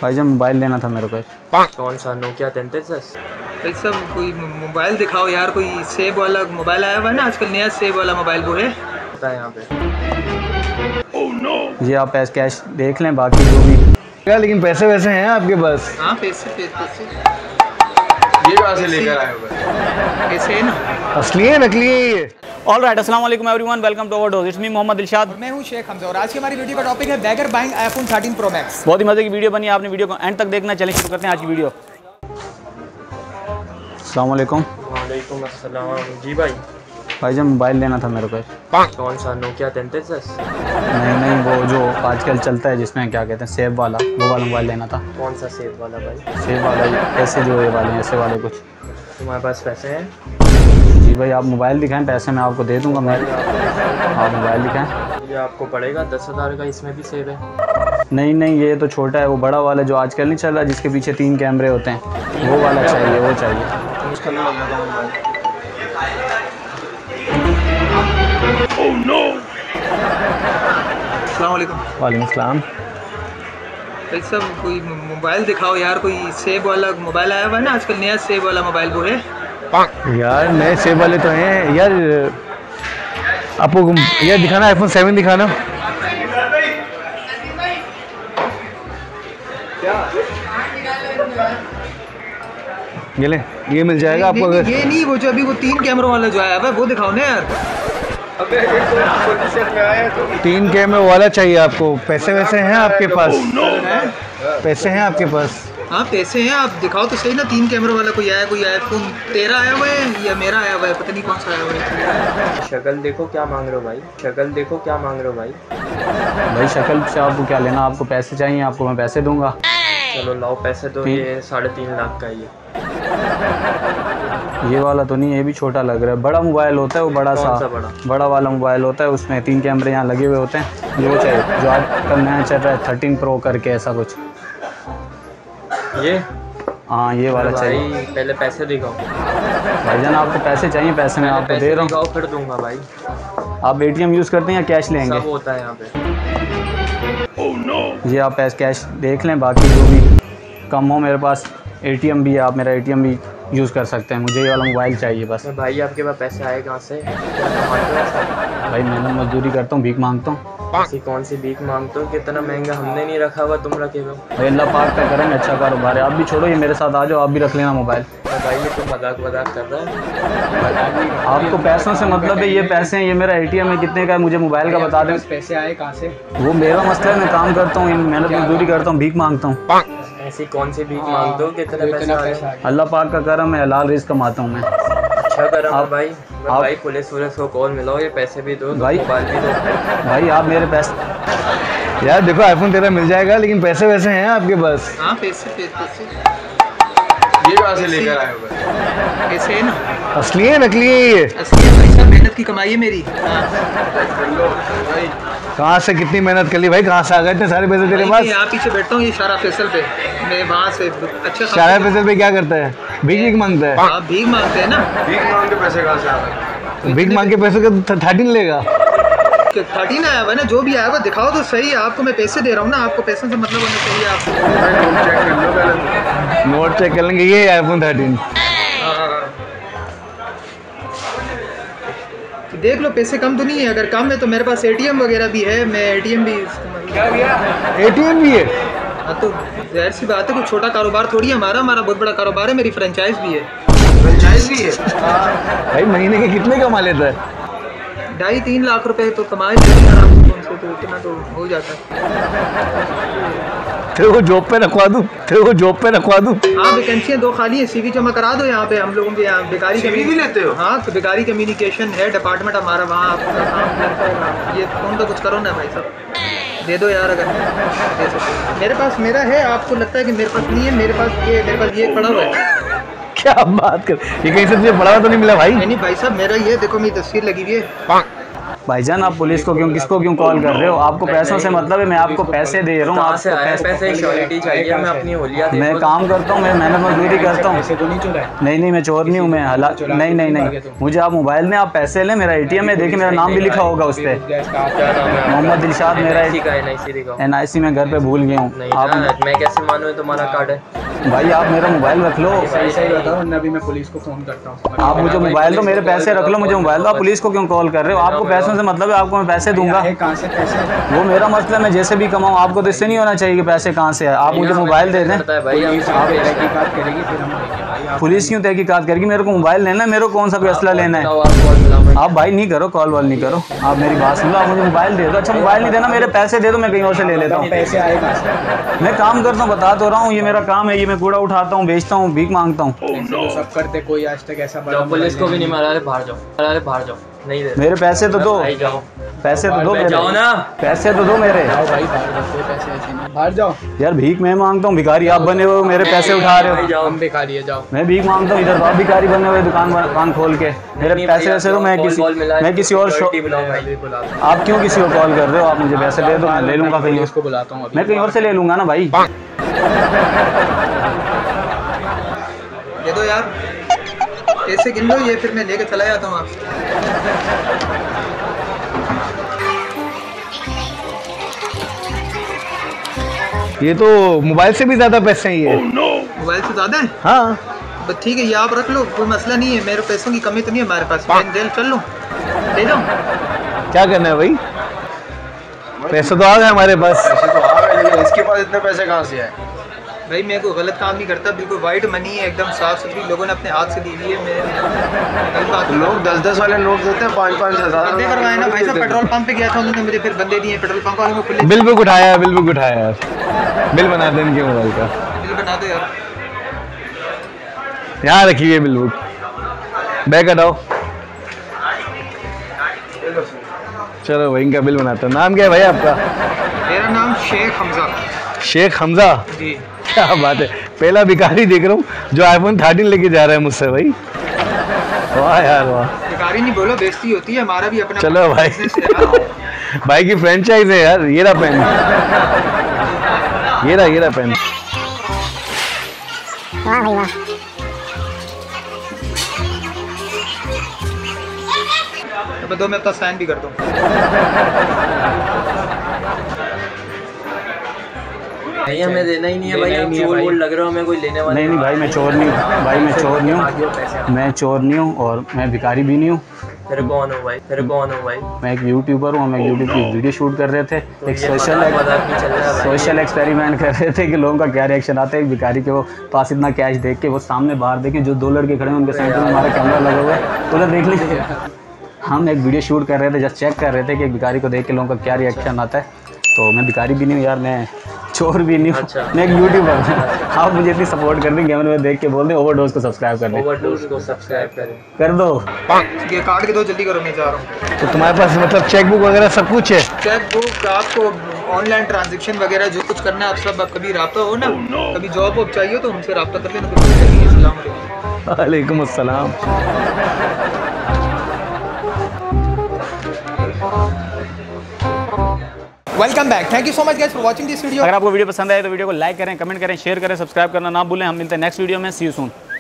भाईजान मोबाइल लेना था मेरे को। कौन सा? नोकिया 3310? भाई सब कोई मोबाइल दिखाओ यार, कोई सेब वाला मोबाइल आया हुआ है ना आजकल, नया सेब वाला मोबाइल वो है। होता है यहाँ पे। oh, no! ये आप कैश देख लें, बाकी जो भी। लेकिन पैसे वैसे हैं आपके पास? हाँ पैसे ये कहाँ से लेकर आए हो? पैसे है ना, असली है नकली है ये? ऑलराइट, अस्सलाम वालेकुम everyone, welcome to overdose. It's me Mohammad Dilshad. मैं हूँ शेख हमजा और आज की हमारी वीडियो का टॉपिक है beggar buying iPhone 13 pro max. बहुत ही मजे की वीडियो बनी है, आपने वीडियो को एंड तक देखना। चलिए शुरू करते हैं आज की वीडियो। अस्सलाम वालेकुम। वालेकुम अस्सलाम। जी भाई, भाईजान मोबाइल लेना था मेरे को। कौन सा? नोकिया 3310? नहीं, वो जो आजकल चलता है जिसमें क्या कहते हैं सेब वाला, वो वाला मोबाइल लेना था। कौन सा सेब वाला भाई? सेब वाला, ऐसे जो ये वाले ऐसे वाले कुछ। तुम्हारे पास पैसे हैं? जी भाई, आप मोबाइल दिखाएं, पैसे मैं आपको दे दूंगा। मैं आप मोबाइल दिखाएं। ये आपको पड़ेगा 10,000 का। इसमें भी सेब है? नहीं, ये तो छोटा है। वो बड़ा वाला जो आजकल नहीं चल रहा, जिसके पीछे 3 कैमरे होते हैं, वो वाला चाहिए, वो चाहिए। Oh no! अस्सलाम वालेकुम। वालेकुम सलाम। भाई सब कोई मोबाइल दिखाओ यार, कोई सेब वाला मोबाइल आया हुआ है ना आजकल, नया सेब वाला मोबाइल वो है। यार नए सेब वाले तो हैं यार, आपको यार दिखाना आईफोन 7 दिखाना। ये ले, ये मिल जाएगा आपको। नहीं, ये नहीं, वो जो अभी वो 3 कैमरों वाला जो आया हुआ है वो दिखाओ ना यार। 3 कैमरे वाला चाहिए आपको? पैसे वैसे हैं आपके पास? पैसे हैं आपके पास? हाँ पैसे हैं, आप दिखाओ तो सही ना। 3 कैमरों वाला कोई आया, कोई आईफोन 13 आया हुआ है या मेरा आया हुआ है, पता नहीं कौन सा आया हुआ है। शक्ल देखो क्या मांग रहे हो भाई, शक्ल देखो क्या मांग रहे हो भाई। भाई शक्ल से आपको क्या लेना, आपको पैसे चाहिए, आपको मैं पैसे दूंगा। चलो लाओ पैसे दो। ये 3.5 लाख का ये वाला तो नहीं, ये भी छोटा लग रहा है। बड़ा मोबाइल होता है वो, बड़ा सा बड़ा वाला मोबाइल होता है, उसमें 3 कैमरे यहाँ लगे हुए होते हैं। जो चाहिए, जो आजकल नया चल रहा है 13 प्रो करके, ऐसा कुछ। ये हाँ, ये वाला चाहिए। पहले पैसे दिखाओ भाईजान, आपको पैसे चाहिए, पैसे मैं आपको दे रहा हूँ। फिर दूंगा भाई। आप ATM यूज़ करते हैं या कैश लेंगे? सब होता है यहाँ पे। oh, no! ये आप कैश देख लें, बाकी जो भी कम हो मेरे पास ATM भी है, आप मेरा ATM भी यूज़ कर सकते हैं। मुझे ये वाला मोबाइल चाहिए बस। भाई आपके पास पैसे आए कहाँ से? भाई मेहनत मजदूरी करता हूँ, भीख मांगता हूँ। ऐसी कौन सी भीख मांगते हो? कितना महंगा हमने नहीं रखा हुआ, तुम रखे हो। भाई अल्लाह पाक का करम, अच्छा कारोबार है। आप भी छोड़ो, ये मेरे साथ आ जाओ, आप भी रख लेना मोबाइल। भाई ये तो मजाक कर रहा है। आपको पैसों से मतलब है? ये पैसे हैं, ये मेरा ATM है, कितने का है मुझे मोबाइल का बता दें। पैसे आए कहाँ से? वो मेरा मसला है, मैं काम करता हूँ, मेहनत मजदूरी करता हूँ, भीख मांगता हूँ। ऐसी कौन सी भीख मांगते हो? कितना पैसा आए? अल्लाह पाक का करम है, हलाल रिज़्क कमाता हूँ मैं। अच्छा करम है भाई। भाई पुलिस को कॉल मिलाओ, ये पैसे भी दो, भाई मोबाइल भी दो। भाई आप मेरे पैसे। यार देखो आईफोन 13 मिल जाएगा, लेकिन पैसे वैसे हैं आपके पास? हाँ पैसे ये कहाँ से लेकर आए हो? पैसे है ना, असली है नकली है ये? असली है भाई साहब, मेहनत की कमाई है मेरी। कहाँ से कितनी मेहनत कर ली भाई, कहाँ से आ गए इतने सारे पैसे तेरे पास? यहाँ पीछे बैठता हूँ, ये शारा फैसल पे, मैं वहाँ से अच्छा। शारा फैसल पे क्या करता है? भीख मांगता है? आप भीख मांगते हैं ना? भीख मांग के पैसे कहाँ से आ रहे? भीख मांग के पैसे का 13 लेगा? 13 आया हुआ ना, जो भी आया हुआ दिखाओ तो सही। आपको मैं पैसे दे रहा हूँ ना, आपको पैसों से मतलब होना चाहिए। आपको नोट चेक कर लेंगे। ये आईफोन 13 तो देख लो, पैसे कम तो नहीं है। अगर कम है तो मेरे पास ATM वगैरह भी है, मैं ATM भी ATM भी है? हाँ तो जाहिर सी बात है, कोई छोटा कारोबार थोड़ी है हमारा बहुत बड़ा कारोबार है। मेरी फ्रेंचाइज भी है। फ्रेंचाइज भी है? भाई महीने के कितने कमा लेता है? 2.5-3 लाख रुपए तो कमाए आराम से, तो इतना तो हो जाता है। तेरे को जॉब पे रखवा दूँ? हाँ वैकेंसियाँ 2 खाली है, CV जमा करा दो यहाँ पे। हम लोगों के यहाँ बेकारी CV भी लेते हो? हाँ तो बेकारी कम्युनिकेशन है डिपार्टमेंट हमारा, वहाँ आपका काम करता है। ये फोन तो कुछ करो ना भाई साहब, दे दो यार अगर दे सकते। मेरे पास मेरा है, आपको लगता है कि मेरे पास नहीं है? मेरे पास ये पड़ा हुआ है। क्या बात कर, ये कहीं से तुझे बड़ा तो नहीं मिला भाई? नहीं भाई साहब, मेरा ये देखो, मेरी तस्वीर लगी हुई है। भाईजान आप पुलिस को किसको क्यों कॉल कर रहे हो? आपको पैसों से मतलब है, मैं आपको पैसे दे रहा हूँ। कहाँ से आए पैसे? श्योरिटी चाहिए, मैं अपनी होलिया मैं काम करता हूँ, मैं मेहनत मजदूरी करता हूँ। नहीं मैं चोर नहीं हूँ, मैं नहीं मुझे आप मोबाइल में आप पैसे लें, मेरा ATM है, देखिए मेरा नाम भी लिखा होगा उस पर, मोहम्मद दिलशाद मेरा NIC में घर पे भूल गया हूँ। आप मैं कैसे मानूँ तुम्हारा कार्ड है? भाई आप मेरा मोबाइल रख लो, सही बताओ, अभी मैं पुलिस को फ़ोन करता हूँ। आप मुझे मोबाइल दो, मेरे पैसे रख लो, मुझे मोबाइल दो। आप पुलिस को क्यों कॉल कर रहे हो? आपको पैसों से मतलब है, आपको मैं पैसे दूंगा। कहाँ से पैसे? वो मेरा मसला, मैं जैसे भी कमाऊँ, आपको तो इससे नहीं होना चाहिए कि पैसे कहाँ से है। आप मुझे मोबाइल दे दें। पुलिस क्यों तहकीकात करेगी? मेरे को मोबाइल लेना है, मेरे को कौन सा फैसला लेना है? आप भाई नहीं करो, कॉल वॉल नहीं करो, आप मेरी बात सुनो, आप मुझे मोबाइल दे दो। अच्छा मोबाइल नहीं देना, मेरे पैसे दे दो, मैं कहीं और से ले लेता हूँ। पैसे आए कहाँ से? मैं काम करता हूँ, बता तो रहा हूँ, ये मेरा काम है, ये मैं कूड़ा उठाता हूँ, बेचता हूँ, भीख मांगता हूँ। सब करते, कोई आज तक ऐसा पुलिस को भी नहीं मारा। बाहर जाओ, नहीं दे मेरे पैसे तो दो, पैसे तो दो मेरे, जाओ ना, पैसे तो दो मेरे। भाई पैसे ऐसे नहीं, बाहर जाओ यार भीख मैं मांगता हूँ, भिखारी आप बने हुए हो, मेरे पैसे उठा रहे हो। हम भिखारी है, जाओ। मैं भीख मांगता हूँ, इधर तो आप भिखारी बने हुए दुकान खोल के, मेरे पैसे वैसे दो। मैं किसी और आप क्यों किसी को कॉल कर रहे हो? आप मुझे पैसे दे दो, मैं ले लूंगा कहीं, उसको बुलाता हूँ, मैं कहीं और से ले लूंगा ना भाई। दे दो यार, पैसे गिन लो, ये फिर मैं लेके चला जाता हूँ आपसे। ये तो मोबाइल से भी ज्यादा पैसे हैं ये। मोबाइल से ज़्यादा है? हाँ बस ठीक है, ये आप रख लो, कोई मसला नहीं है, मेरे पैसों की कमी तो नहीं है हमारे पास। मैं जेल चल लूँ, ले जाऊँ? क्या करना है भाई? पैसे तो आ गए हमारे पास। इसके पास इतने पैसे कहाँ से आए? भाई मैं कोई गलत काम नहीं करता, बिल्कुल वाइट मनी है, एकदम साफ सुथरी, लोगों ने अपने हाथ से दी हुई है। मेरे लोग 10-10 वाले नोट देते हैं, 5-5 हज़ार। बंदे करवाए ना भाई साहब, पेट्रोल पंप पे गया था, उन्होंने मुझे फिर बंदे दिए, पेट्रोल पंप वाले को पुलिस बिल बुक उठाया, बिल बुक उठाया यार, बिल बना दे इनके मोबाइल का। बिल बना दो यार। यहाँ रखिए बिल बुक, बैग हटाओ। चलो भाई इनका बिल बनाते हैं। नाम क्या है भाई आपका? मेरा नाम शेख हमजा। शेख हमजा? जी। क्या बात है, पहला भिखारी देख रहा हूँ जो iPhone 13 लेके जा रहा है मुझसे भाई। वाह यार वाह। भिखारी नहीं बोलो, बेइज्जती होती है, हमारा भी अपना। चलो भाई भाई की फ्रेंचाइज है यार। ये रहा पेन, ये रहा पेन। वाह भाई वाह। अब दो मैं अपना साइन भी कर दूँ। नहीं हमें देना ही नहीं है भाई, हम चोर वोर लग रहे हो, हमें कोई लेने वाला नहीं भाई मैं चोर नहीं हूँ, भाई मैं चोर नहीं हूँ, मैं चोर नहीं हूँ और मैं भिखारी भी नहीं हूँ। तेरे कौन हो भाई? मैं एक यूट्यूबर हूँ, हम एक यूट्यूब की वीडियो शूट कर रहे थे, एक सोशल एक्सपेरिमेंट कर रहे थे कि लोगों का क्या रिएक्शन आता है एक भिखारी के वो पास इतना कैश देख के। वो सामने बाहर देखे जो 2 लड़के खड़े हैं उनके सेंटर में हमारा कैमरा लगा हुआ है, उधर देख लीजिए। हम एक वीडियो शूट कर रहे थे, जस्ट चेक कर रहे थे कि एक भिखारी को देख के लोगों का क्या रिएक्शन आता है। तो मैं भिखारी भी नहीं हूँ यार, मैं चोर भी नहीं हूँ। अच्छा। मैं एक यूट्यूबर हूँ। आप मुझे इतनी सपोर्ट कर दें, कैमरे में देख के बोल दें ओवरडोज को सब्सक्राइब कर दें। ओवरडोज को सब्सक्राइब करें, कर दो। ये कार्ड के दो, जल्दी करो, मैं जा रहा हूँ। तो तुम्हारे पास मतलब चेक बुक वगैरह सब कुछ है? चेक बुक, आपको ऑनलाइन ट्रांजेक्शन वगैरह जो कुछ करना है आप सब, कभी रब्ता हो ना, कभी जॉब वॉब चाहिए तो उनसे रब्ता कर लेना। वालेकुम अस्सलाम। Welcome back, thank you so much guys for watching this video. अगर आपको वीडियो पसंद आए तो वीडियो को लाइक करें, कमेंट करें, शेयर करें, सब्सक्राइब करना ना भूलें। हम मिलते हैं नेक्स्ट वीडियो में। See you soon.